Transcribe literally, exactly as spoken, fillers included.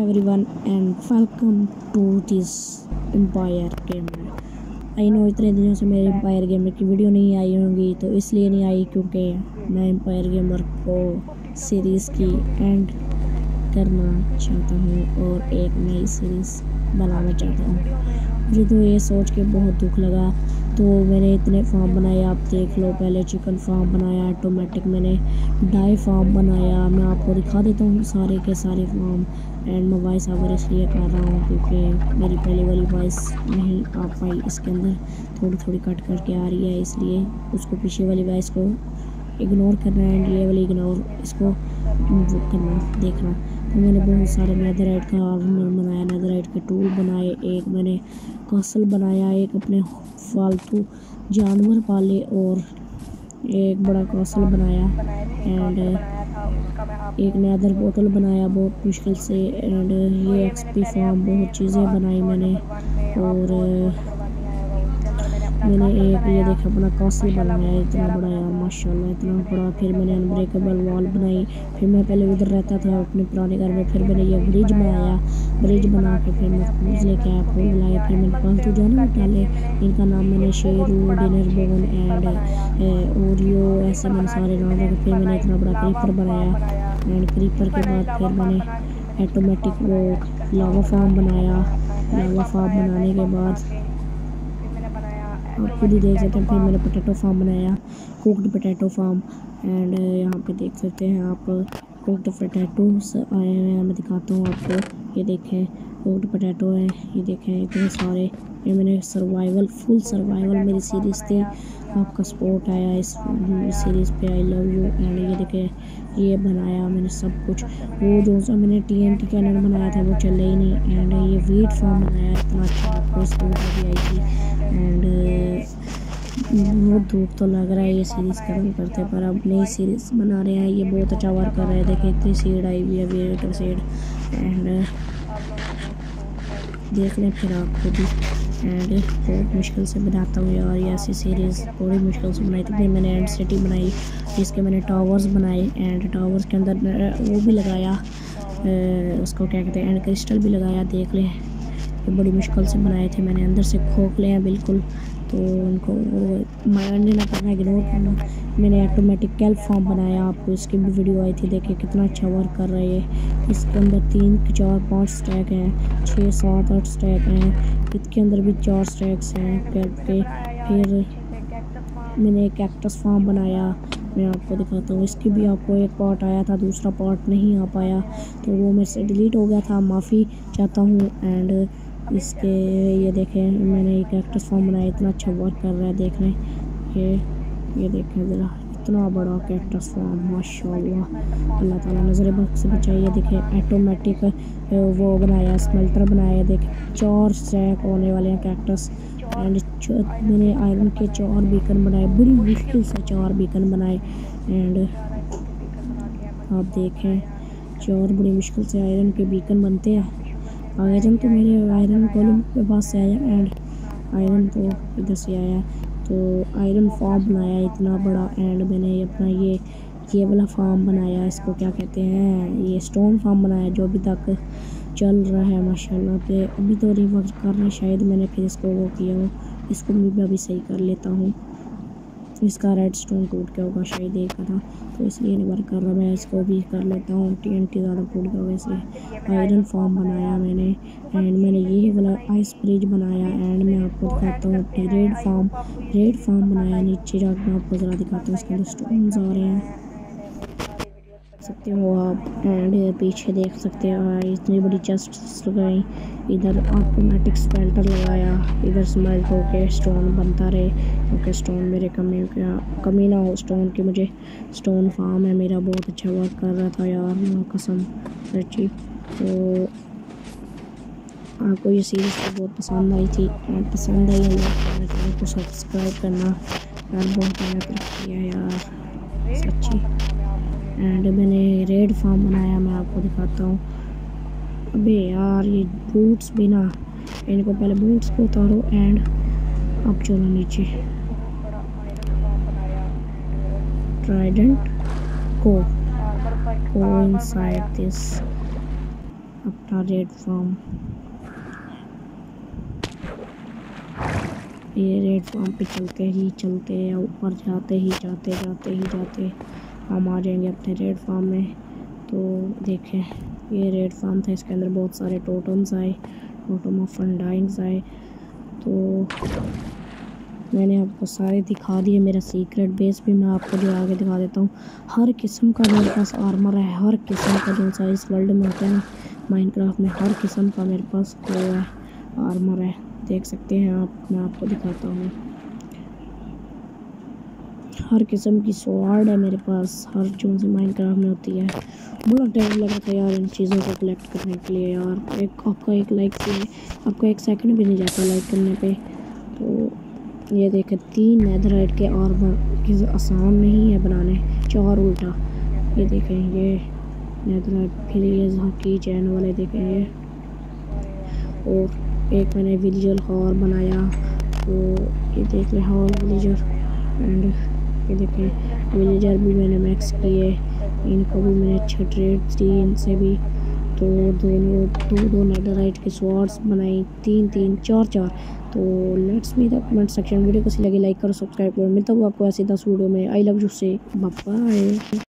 everyone and welcome to this Empire Gamer। I know इतने दिनों से मेरे एम्पायर गेमर की वीडियो नहीं आई होंगी, तो इसलिए नहीं आई क्योंकि मैं एम्पायर गेमर को सीरीज़ की एंड करना चाहता हूँ और एक नई सीरीज़ बनाना चाहता हूँ। मुझे तो ये सोच के बहुत दुख लगा, तो मैंने इतने फार्म बनाए, आप देख लो। पहले चिकन फार्म बनाया, ऑटोमेटिक मैंने डाई फार्म बनाया। मैं आपको दिखा देता हूँ सारे के सारे फार्म। एंड मैं वॉइस ओवर इसलिए कर रहा हूँ क्योंकि मेरी पहले वाली वॉइस नहीं आ पाई, इसके अंदर थोड़ी थोड़ी कट करके आ रही है, इसलिए उसको पीछे वाली वॉइस को इग्नोर करना है एंड ये वाली इग्नोर इसको करना देखना। तो मैंने बहुत सारे नेदरराइट का आर्मर बनाया, नेदरराइट के टूल बनाए, एक मैंने कासल बनाया, एक अपने फालतू जानवर पाले और एक बड़ा कासल बनाया एंड एक नेदर बोतल बनाया बहुत मुश्किल से। एंड ये एक्सपी फार्म बहुत चीज़ें बनाई मैंने, और मैंने एक ये देखा अपना कासल बनाया इतना बड़ा, यार माशाल्लाह इतना बड़ा। फिर मैंने अनब्रेकेबल वॉल बनाई। फिर मैं पहले उधर रहता था अपने पुराने घर में, फिर मैंने ये ब्रिज बनाया, ब्रिज बना के फिर मैं फूल लेके आया, फूल बनाया। फिर मैंने पालतू जानवर डाले, इनका नाम मैंने Sheru, dinner bone and Oreo ऐसे मैंने सारे नाम रखे। फिर मैंने इतना बड़ा क्रीपर बनाया एंड क्रीपर के बाद फिर मैंने ऑटोमेटिक वो लावा फार्म बनाया। लावा फार्म बनाने के बाद आप खुद ही देख सकते हैं। फिर मैंने पोटैटो फार्म बनाया, कुक्ड पोटैटो फार्म। एंड यहाँ पे देख सकते हैं आप कुक्ड पोटैटोस आए हैं, मैं दिखाता हूँ आपको। ये देखें कुक्ड पोटैटो है, ये देखें इतने सारे। ये मैंने सर्वाइवल फुल सर्वाइवल मेरी सीरीज़ थी, आपका सपोर्ट आया इस सीरीज़ पे, आई लव यू। एंड ये देखें ये बनाया मैंने सब कुछ। वो जो सा मैंने टी एन टी कैनन बनाया था वो चले ही नहीं। एंड ये वीट फार्म बनाया इतना अच्छा, आपको इसकी वीडियो भी आई थी। एंड बहुत धूप तो लग रहा है ये सीरीज़ करते करते, पर अब नई सीरीज़ बना रहे हैं, ये बहुत अच्छा वर्क कर रहा है। देखिए इतनी सीड आई हुई है, वेटर सीड। एंड देख लें फिर आपको भी। एंड बहुत मुश्किल से बनाता हूँ यार ये ऐसी सीरीज़, बड़ी मुश्किल से बनाई थी। फिर मैंने एंड सिटी बनाई जिसके मैंने टावर्स बनाए एंड टावर्स के अंदर वो भी लगाया, उसको क्या कहते हैं, एंड क्रिस्टल भी लगाया। देख लें ये बड़ी मुश्किल से बनाए थे मैंने, अंदर से खोखले हैं बिल्कुल, तो उनको वो माइंड ना करना, इग्नोर करना। मैंने ऑटोमेटिक कैल्प फार्म बनाया, आपको इसकी भी वीडियो आई थी, देखिए कितना अच्छा वर्क कर रहा है। इसके अंदर तीन चार पाँच स्टैक हैं, छः सात आठ स्टैक हैं, इसके अंदर भी चार स्टैक्स हैं कैल्प के। फिर मैंने एक कैक्टस फार्म बनाया, मैं आपको दिखाता हूँ। इसकी भी आपको एक पार्ट आया था, दूसरा पार्ट नहीं आ पाया, तो वो मेरे से डिलीट हो गया था, माफ़ी चाहता हूँ। एंड इसके ये देखें मैंने एक कैक्टस फार्म बनाया, इतना अच्छा वर्क कर रहा है। देख लें ये ये देखें ज़रा, इतना बड़ा कैक्टस फार्म माशाल्लाह, अल्लाह ताला नज़र बद से बचाइए। देखें ऑटोमेटिक वो बनाया, स्मेल्टर बनाया, देखें चार स्टैक होने वाले हैं कैक्टस। एंड मैंने आयरन के चार बीकन बनाए, बड़ी मुश्किल से चार बीकन बनाए। एंड आप देखें चार बड़ी मुश्किल से आयरन के बीकन बनते हैं। आयरन तो मेरे आयरन कॉलम के पास से आया एंड आयरन तो इधर से आया, तो आयरन फार्म बनाया इतना बड़ा। एंड मैंने अपना ये ये वाला फार्म बनाया, इसको क्या कहते हैं, ये स्टोन फार्म बनाया जो अभी तक चल रहा है माशाल्लाह पे। अभी तो रिवर्क कर रहे शायद, मैंने फिर इसको वो किया हो, इसको भी अभी सही कर लेता हूँ। इसका रेड स्टोन टूट गया होगा शायद एक था, तो इसलिए नहीं वर्क कर रहा, मैं इसको भी कर लेता हूँ। टी एन टी ज़्यादा टूट गया होगा इसलिए। आयरन फार्म बनाया मैंने एंड मैंने ये वाला आइस ब्रिज बनाया। एंड मैं आपको दिखाता हूँ अपनी रेड फार्म रेड फार्म बनाया, नीचे जाकर मैं आपको ज़रा दिखाता हूँ। इसके अंदर स्टोन्स आ रहे हैं, सकते हो आप। एंड पीछे देख सकते हैं इतनी बड़ी चेस्ट लगाई, इधर ऑटोमेटिक स्पेल्टर लगाया, इधर स्मेल्ट होके स्टोन बनता रहे क्योंकि स्टोन मेरे कमी कमी ना हो स्टोन की। मुझे स्टोन फार्म है मेरा, बहुत अच्छा वर्क कर रहा था यार कसम सच्ची। तो आपको ये सीरीज़ तो बहुत पसंद आई थी, पसंद आई है मेरे चैनल को सब्सक्राइब करना यार, बहुत मेहनत रखी है यार सच्ची। एंड मैंने रेड फार्म बनाया, मैं आपको दिखाता हूँ। अबे यार ये बूट्स भी ना, इनको पहले बूट्स को उतारो एंड अब चलो नीचे। ट्राइडेंट को go inside this अपना रेड फार्म। ये रेड फार्म पे चलते ही चलते ऊपर जाते ही जाते जाते ही जाते हम आ जाएंगे अपने रेड फार्म में। तो देखें ये रेड फार्म था, इसके अंदर बहुत सारे टोटम्स आए, टोटम ऑफ फंडाइंग्स आए। तो मैंने आपको सारे दिखा दिए। मेरा सीक्रेट बेस भी मैं आपको जो आगे दिखा देता हूँ। हर किस्म का मेरे पास आर्मर है, हर किस्म का जो सा इस वर्ल्ड में होता है ना माइनक्राफ्ट में, हर किस्म का मेरे पास वो है आर्मर है। देख सकते हैं आप, मैं आपको दिखाता हूँ। हर किस्म की स्वॉर्ड है मेरे पास, हर जो सी माइनक्राफ्ट में होती है। बड़ा टाइम लगा था यार इन चीज़ों को कलेक्ट करने के लिए यार। एक आपका एक लाइक से आपको एक सेकंड भी नहीं जाता लाइक करने पे। तो ये देखें तीन नेदरराइट के आर्मर की आसान नहीं है बनाने, चार उल्टा। ये देखें ये नेदरराइट, फिर ये की चैन वाले देखें ये, और एक मैंने विलेजर हॉर बनाया। तो ये देख लें हॉर विलेजर, एंड ये देखें विलेजर भी मैंने मैक्स किए, इनको भी मैंने अच्छे ट्रेड दी इनसे भी। तो दोनों दो दो नेदरराइट के स्वॉर्ड्स बनाई, तीन तीन चार चार। तो let's me the comment section. Video कैसी लगी लाइक करो, सब्सक्राइब करो। मिलता हूँ आपको ऐसे दस वीडियो में। आई लव यू से बाय।